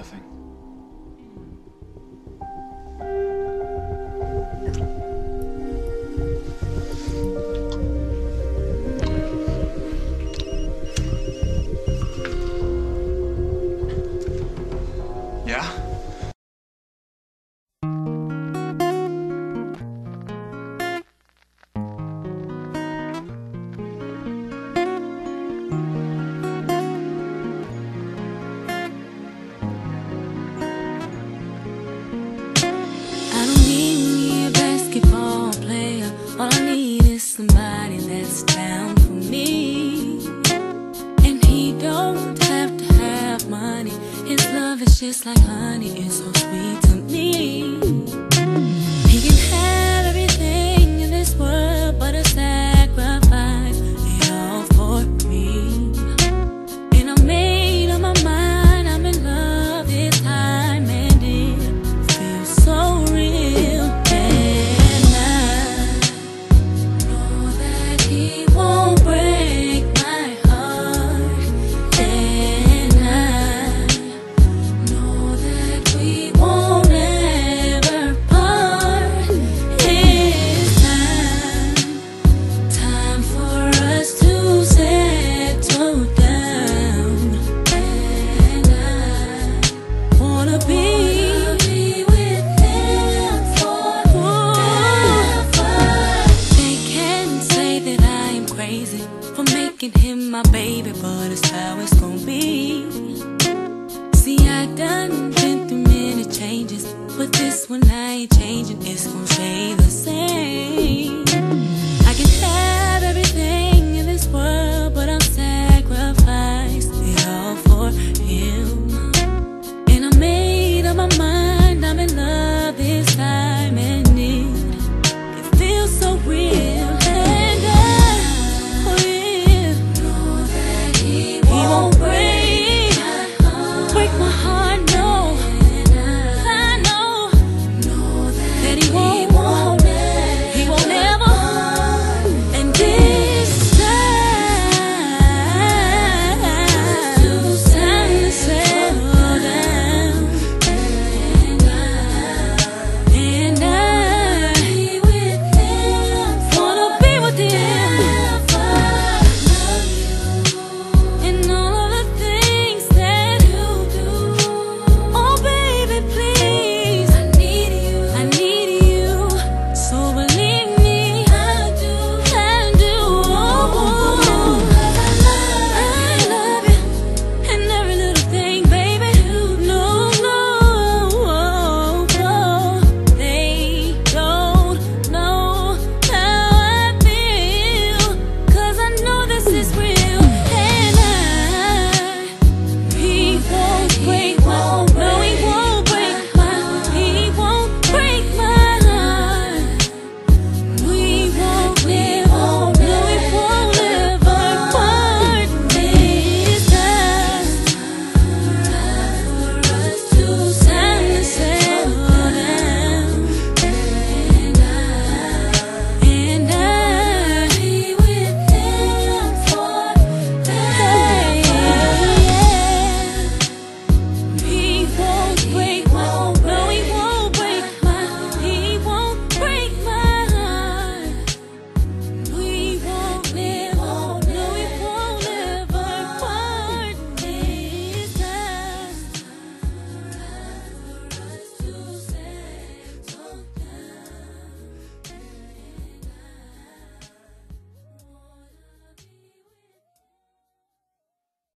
of thing. Yeah? All I need is somebody that's down for me. And he don't have to have money. His love is just like honey, it's so sweet to me. He can have everything in this world but a sacrifice it all for me. And I made up my mind, I'm in love this time, and it feels so real. He won't break my heart, and I know that we won't ever part. It's time for us to settle down, and I wanna be with him forever. They can say that I am crazy for making him my baby, but it's how it's gonna be. See, I done been through many changes, but this one I ain't changing, it's gonna stay the same.